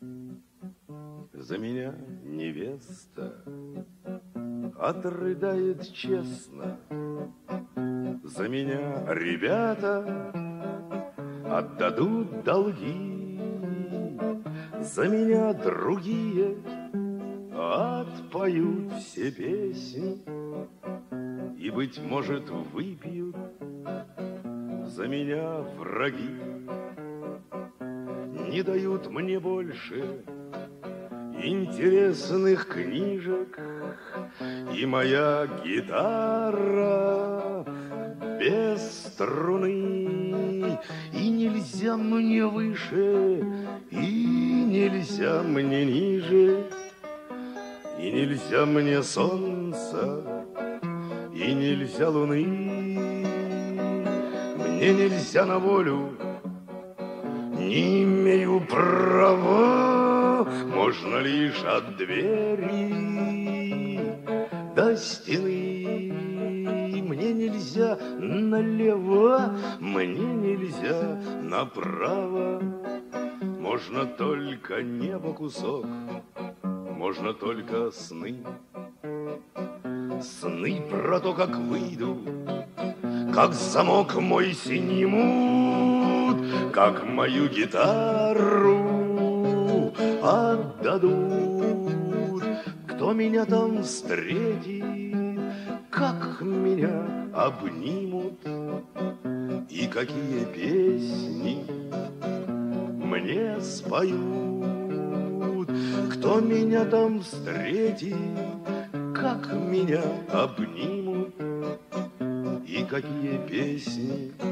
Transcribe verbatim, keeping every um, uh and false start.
За меня невеста отрыдает честно, за меня ребята отдадут долги, за меня другие отпоют все песни и, быть может, выпьют за меня враги. Не дают мне больше интересных книжек, и моя гитара без струны. И нельзя мне выше, и нельзя мне ниже, и нельзя мне солнца, и нельзя луны. Мне нельзя на волю, не имею права, можно лишь от двери до стены. Мне нельзя налево, мне нельзя направо, можно только небо кусок, можно только сны. Сны про то, как выйду, как замок мой снимут, как мою гитару отдадут. Кто меня там встретит, как меня обнимут, и какие песни мне споют. Кто меня там встретит, как меня обнимут, и какие песни